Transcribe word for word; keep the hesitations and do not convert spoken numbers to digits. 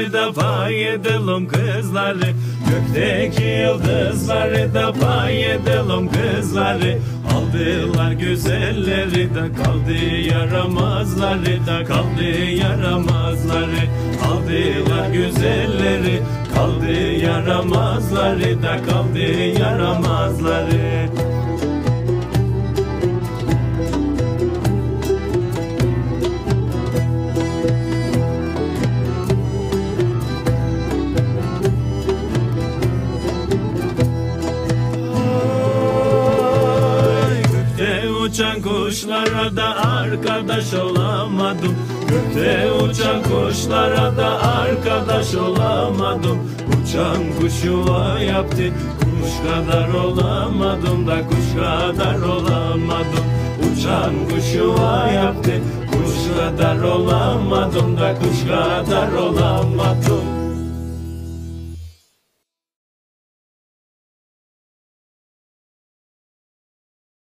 yıldızları da pay edelim kızları. Gökteki yıldızları da pay edelim kızları. Aldılar güzelleri de kaldı yaramazları da kaldı yaramazları. Aldılar güzelleri kaldı yaramazları da kaldı yaramazları. Uçan kuşlara da arkadaş olamadım. Gökte uçan kuşlara da arkadaş olamadım. Uçan kuş yuva yaptı, kuş kadar olamadım da kuş kadar olamadım. Uçan kuş yuva yaptı, kuş kadar olamadım da kuş kadar olamadım.